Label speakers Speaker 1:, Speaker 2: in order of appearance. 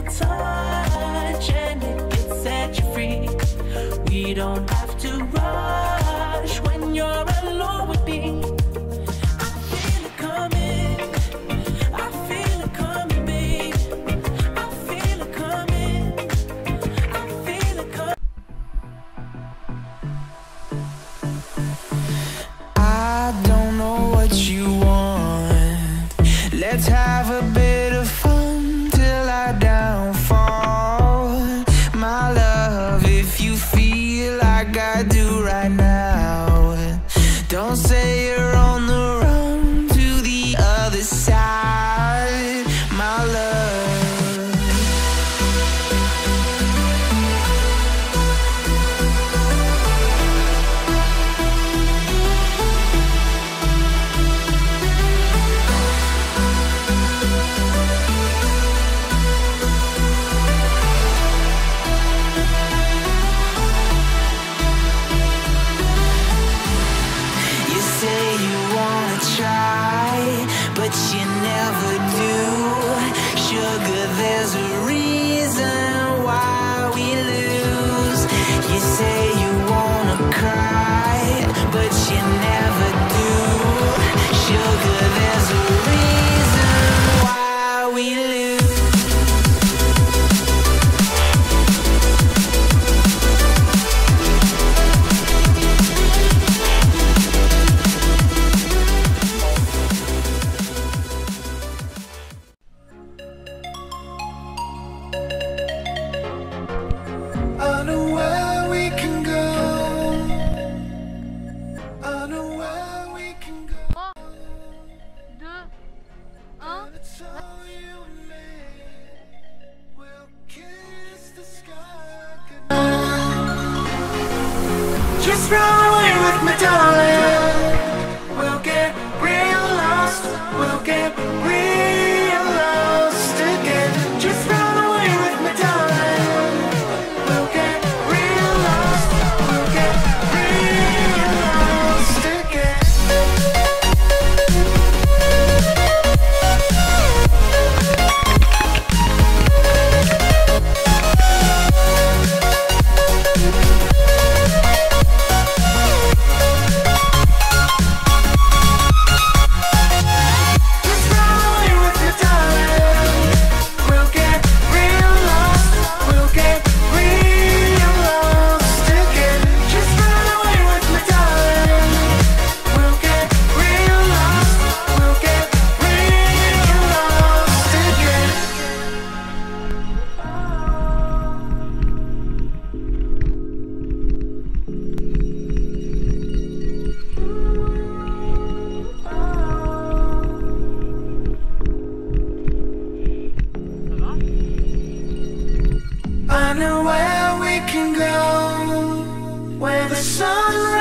Speaker 1: touch and it can set you free. We don't have to rush when you're alone with me. I feel it coming, I feel it coming, babe. I feel it coming, I feel it coming. I don't know what you want. Let's have a bit of fun till I downfall. My love, if you feel like I do right now, don't say you're on the run to the other side, my love. But you never do. Sugar, there's a reason why we lose. You say you wanna cry, but you never do. Sugar, there's a reason why we lose. I know where we can go. I know where we can go.
Speaker 2: 3, 2, 1.
Speaker 1: It's all you and me. We'll kiss the sky goodnight. Just run away with me, darling. We'll get real lost. We'll get real lost again. Just run away with me, darling. We'll get real lost. We'll get real lost again. Just run away with me, darling. We'll get real lost. We'll get real lost again. Just run away with me, darling. We'll get real lost. We'll get real lost again. I know where we can go, where the sun